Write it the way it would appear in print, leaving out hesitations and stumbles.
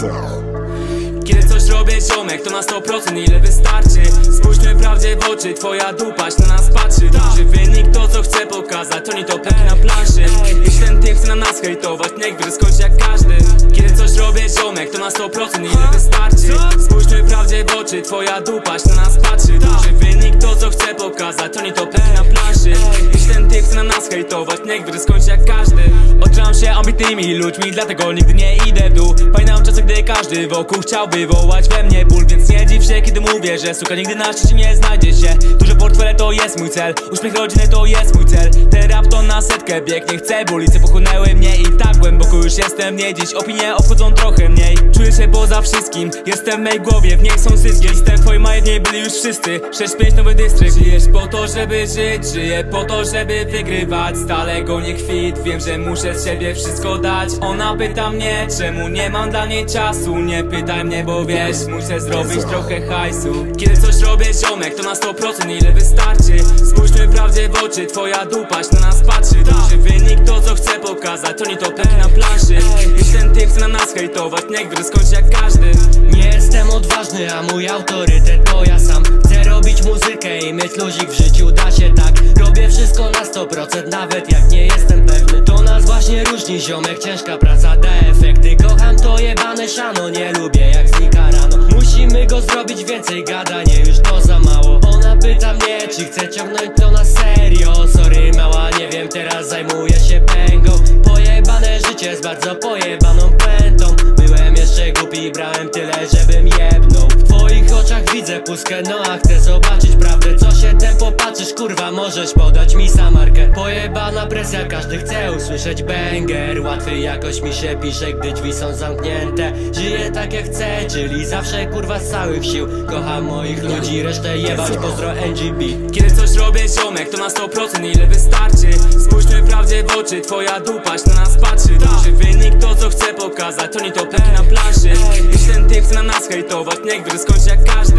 Kiedy coś robię, ziomek, to na 100% ile wystarczy. Spójrzmy prawdzie w oczy, twoja dupa na nas patrzy. Duży wynik, to co chcę pokazać, to nie to pleki na planszy. Jeśli ten typ chce na nas hejtować, niech wyskoczy jak każdy. Kiedy coś robię, ziomek, to na 100% ile wystarczy. Spójrzmy prawdzie w oczy, twoja dupa na nas patrzy. Duży wynik, to co chcę pokazać, to nie to pleki na planszy. Jeśli ten typ chce na nas hejtować, niech wyskoczy jak każdy. Otaczam się ambitnymi ludźmi, dlatego nigdy nie idę w dół. Pamiętam czasy, gdy każdy wokół chciał wywołać we mnie ból, więc nie dziw się, kiedy mówię, że suka nigdy na szczycie nie znajdzie się. Duże portfele to jest mój cel, uśmiech rodziny to jest mój cel. Ten rap to na setkę bieg, nie chcę, bo ulice pochłonęły mnie i tak głęboko już jestem w niej. Dziś opinie obchodzą trochę mniej, czuję się poza wszystkim, jestem w mej głowie, w niej są syski. Jestem w twojej małej, w niej byli już wszyscy. 6-5 nowy dystrykt. Żyjesz po to, żeby żyć, żyję po to, żeby wygrywać. Stale go nie kwit, wiem, że muszę z siebie wszystko dać. Ona pyta mnie, czemu nie mam dla niej czasu. Nie pytaj mnie, bo wiesz, muszę zrobić trochę hajsu. Kiedy coś robię, ziomek, to na 100% ile wystarczy. Spójrzmy prawdzie w oczy, twoja dupa na nas patrzy. Duży wynik, to co chcę pokazać, to nie to pleki na planszy. Jeśli ten typ chce na nas hejtować, niech wyskoczy jak każdy. Nie jestem odważny, a mój autorytet to ja sam. Chcę robić muzykę i mieć luzik w życiu, da się tak. Robię wszystko na 100%, nawet jak nie jestem pewny. To nas właśnie różni, ziomek, ciężka praca da efekty. Kocham to jebane siano, nie lubię jak znika rano. Musimy go zrobić, więcej gadanie, już to za mało. Ona pyta mnie, czy chcę ciągnąć to na serio. Sorry mała, nie wiem, teraz zajmuję się pęgą. Pojebane życie z bardzo pojebaną pętą. Byłem jeszcze głupi, brałem tyle, żebym jebnął. W twoich oczach widzę pustkę, no a chcę zobaczyć prawdę. Co się tem popatrzysz, kurwa, możesz podać mi samarkę. Pojebana presja, każdy chce usłyszeć banger. Łatwiej jakoś mi się pisze, gdy drzwi są zamknięte. Żyję tak jak chcę, czyli zawsze kurwa z całych sił. Kocham moich ludzi, resztę jebać, pozdro NGB. Kiedy coś robię, ziomek, to na 100% ile wystarczy. Spójrzmy prawdzie w oczy, twoja dupa na nas patrzy. Duży wynik, to co chcę pokazać, to nie to pleki na planszy. Jeśli ten typ chce na nas hejtować, niech wyskoczy jak każdy.